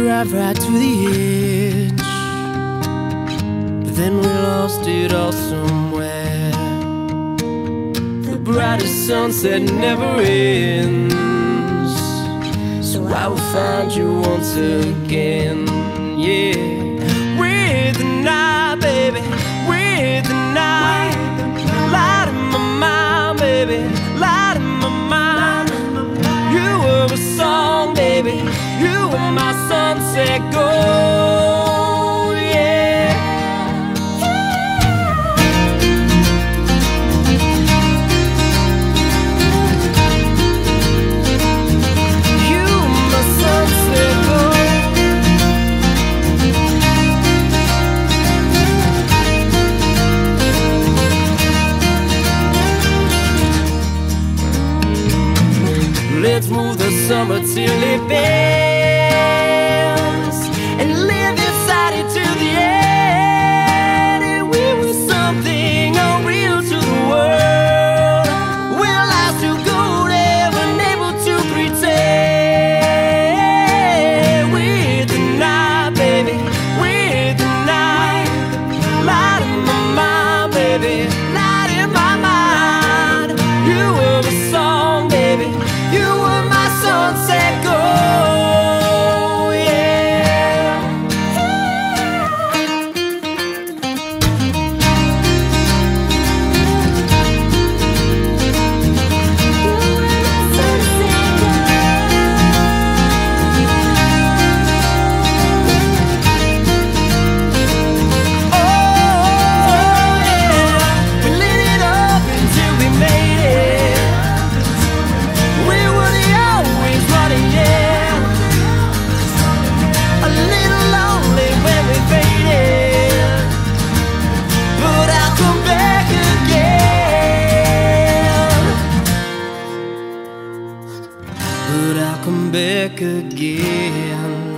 drive right to the edge, but then we lost it all somewhere. The brightest sunset never ends, so I will find you once again. Yeah, with the night, baby, with the night, light in my mind, baby, light in my mind. You were a song, baby, you were my sunset gold, yeah. You were my sunset gold. Let's move the summer till it bends and live inside it till the end. And we were something unreal to the world. We're lost to go there, unable to pretend. With the night, baby, with the night, light in my mind, baby, light in my mind. You were a song, baby, you were my sunset gold, yeah. Oh, yeah. We lit it up until we made it. We were the always running, yeah. A little lonely when we faded, but I'll come back again. But I'll come back again.